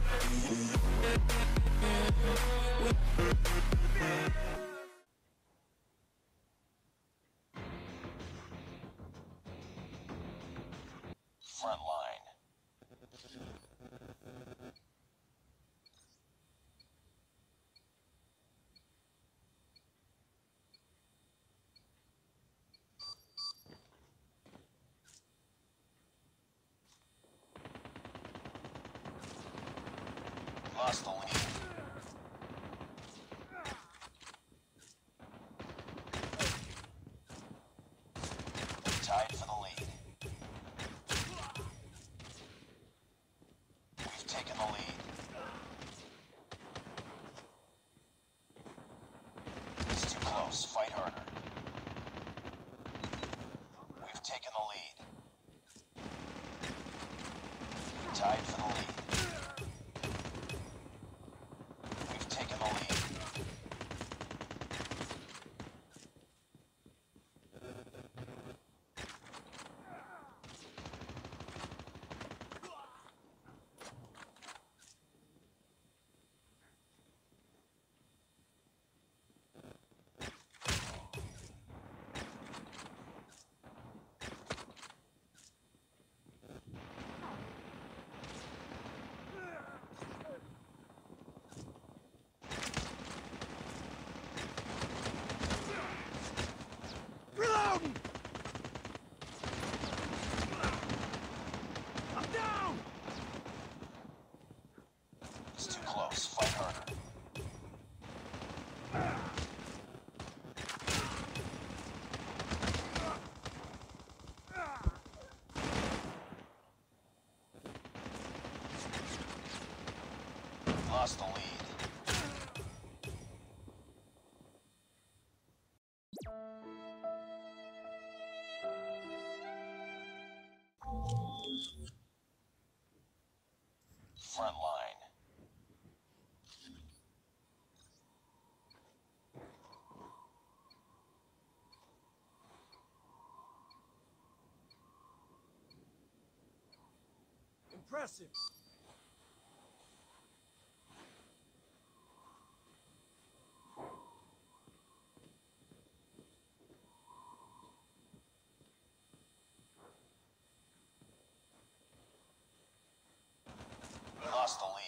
Front line. Lost the lead. Tied for the lead. We've taken the lead. It's too close. Fight harder. We've taken the lead. Tied for the lead. We've taken the lead. Reloading! I'm down! It's too close. Fight harder. Lost the lead. Front line. Impressive. Lost the lead.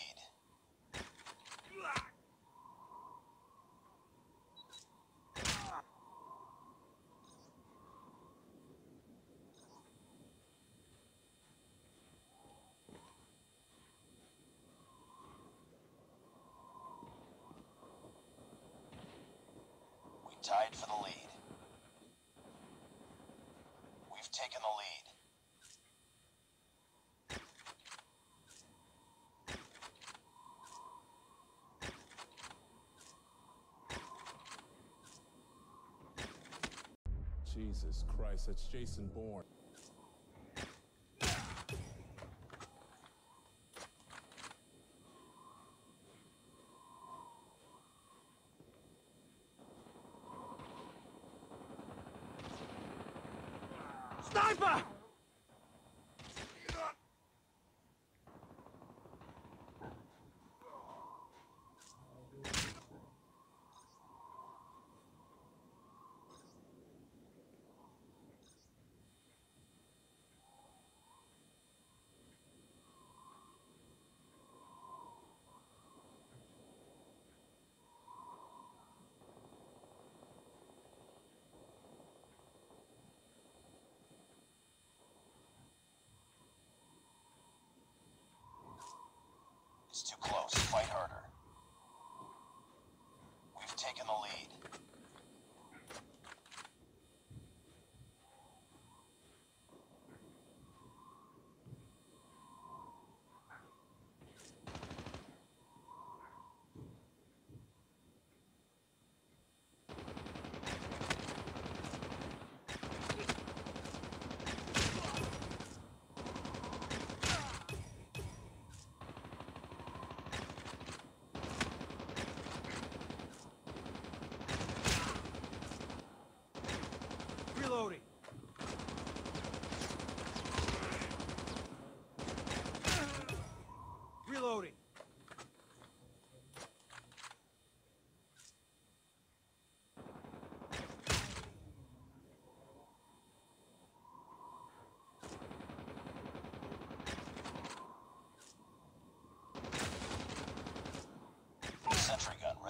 We tied for the lead. We've taken the lead. Jesus Christ, that's Jason Bourne. Sniper!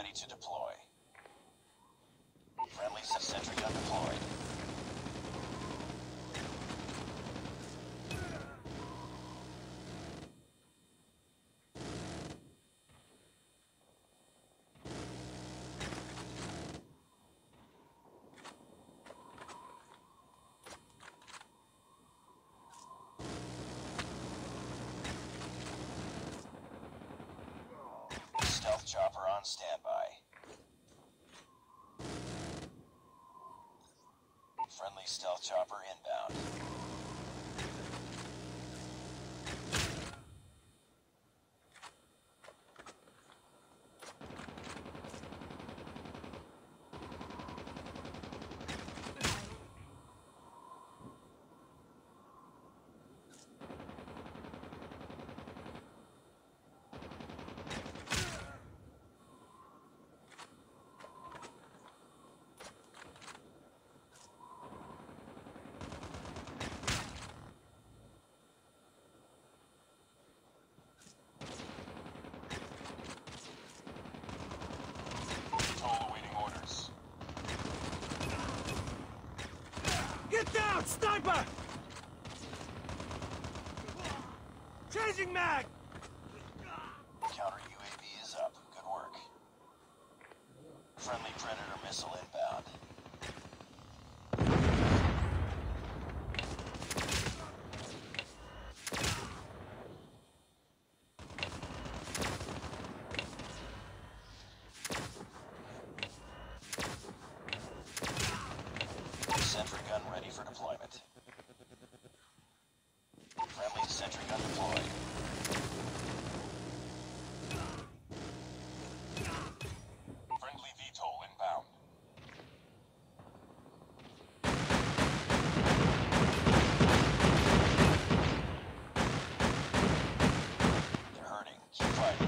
ready to deploy. Friendly sentry gun deployed. Stealth chopper on standby. Friendly stealth chopper inbound. Get down, sniper! Changing mag! Counter UAV is up. Good work. Friendly Predator missile inbound. Sentry gun ready for deployment. Friendly sentry gun deployed. Friendly VTOL inbound. They're hurting. Keep fighting.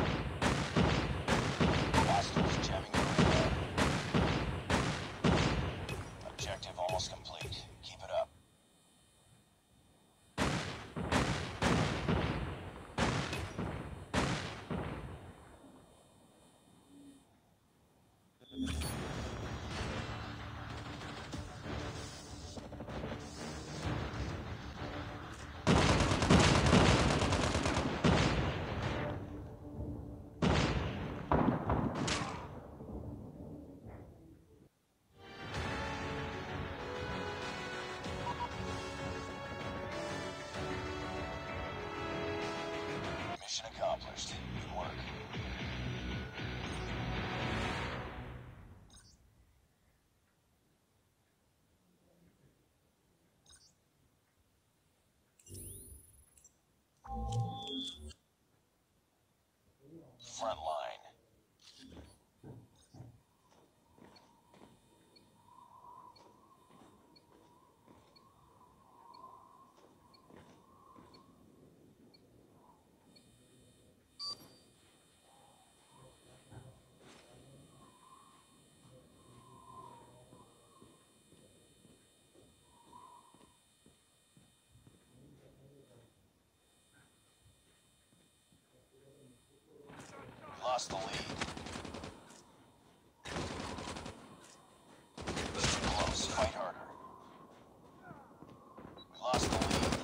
Hostiles jamming the radar. Objective almost complete. Keep it up. Mission accomplished. Good work. Front line. Lost the lead. It's too close. Fight harder. We lost the lead.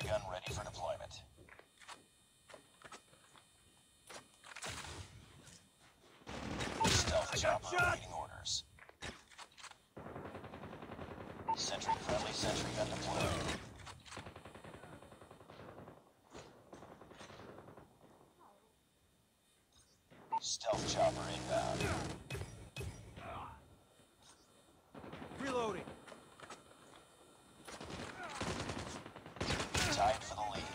gun ready for deployment. Stealth chopper awaiting orders. Friendly sentry gun deployed. Stealth chopper inbound. Reloading. Tied for the lead.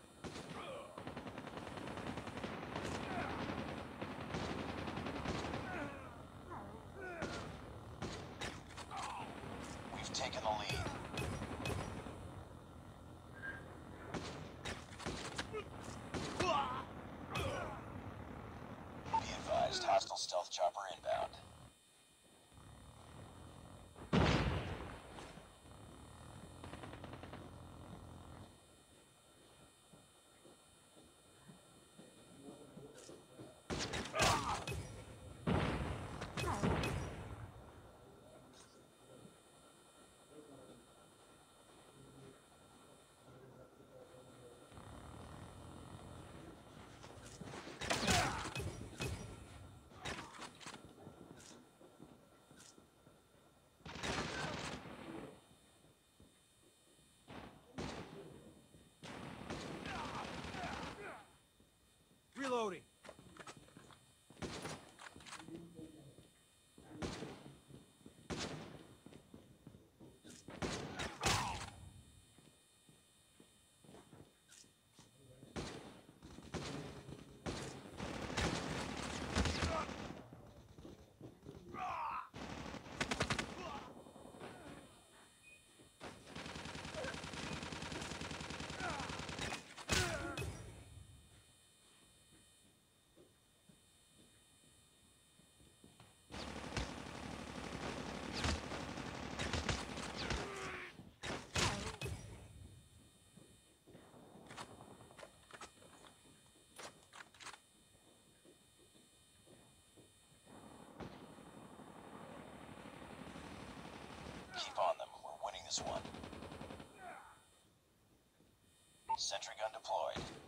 We've taken the lead. Be advised, hostile stealth chopper inbound. Reloading. Keep on them. We're winning this one. Sentry gun deployed.